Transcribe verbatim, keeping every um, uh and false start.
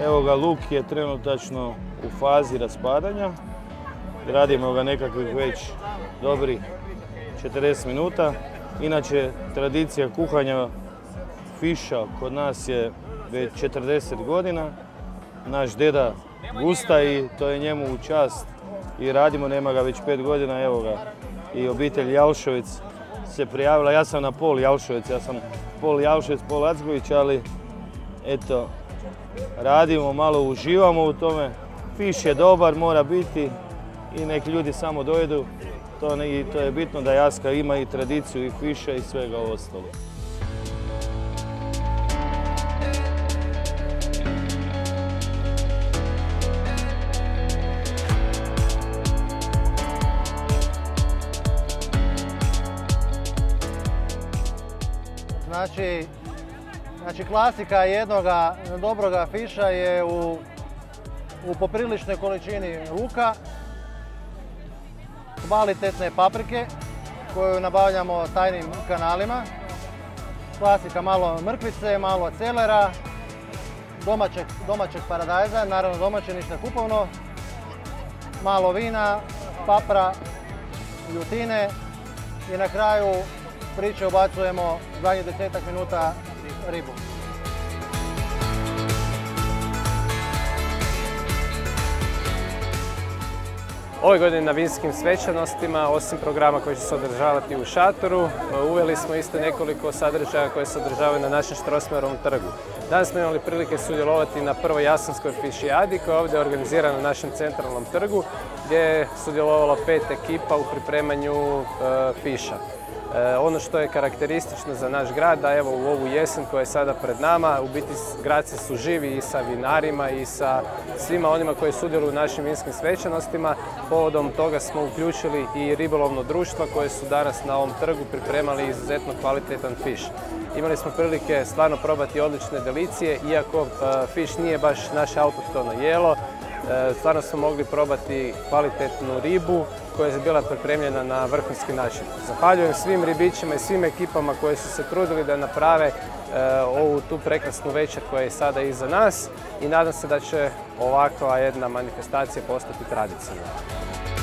Evo ga, luk je trenutačno u fazi raspadanja. Radimo ga nekakvih već dobrih četrdeset minuta. Inače, tradicija kuhanja fiša kod nas je već četrdeset godina. Naš deda gusta i to je njemu u čast i radimo, nema ga već pet godina, evo ga. I obitelj Jalšovec se prijavila, ja sam na pol Jalšovec, ja sam pol Jalšovec, pol Acković, ali eto, radimo, malo uživamo u tome. Fiš je dobar, mora biti i nek ljudi samo dojedu. To, ne, to je bitno da Jaska ima i tradiciju i fiša i svega ostalo. Znači, znači klasika jednoga dobroga fiša je u, u popriličnoj količini luka, kvalitetne paprike koju nabavljamo tajnim kanalima, klasika malo mrkvice, malo celera, domaćeg, domaćeg paradajza, naravno domaće, ništa kupovno, malo vina, papra, ljutine i na kraju priče ubacujemo zadnjih desetak minuta ribu. Ove godine na vinskim svečanostima, osim programa koji će se održavati u šatoru, uveli smo isto nekoliko sadržaja koje se održavaju na našem Strossmayerovom trgu. Danas smo imali prilike sudjelovati na prvoj Jasanskoj fišijadi koja je ovdje organizirana na našem centralnom trgu, gdje je sudjelovalo pet ekipa u pripremanju e, fiša. E, ono što je karakteristično za naš grad, da evo u ovu jesen koja je sada pred nama, u biti gradci su živi i sa vinarima i sa svima onima koji sudjeluju u našim vinskim svečanostima. Povodom toga smo uključili i ribolovno društva koje su danas na ovom trgu pripremali izuzetno kvalitetan fiš. Imali smo prilike stvarno probati odlične delicije, iako e, fiš nije baš naše autohtono jelo. Stvarno smo mogli probati kvalitetnu ribu koja je bila pripremljena na vrhunski način. Zahvaljujem svim ribičima i svim ekipama koje su se trudili da naprave ovu tu prekrasnu večer koja je sada iza nas i nadam se da će ovakva jedna manifestacija postati tradicionalna.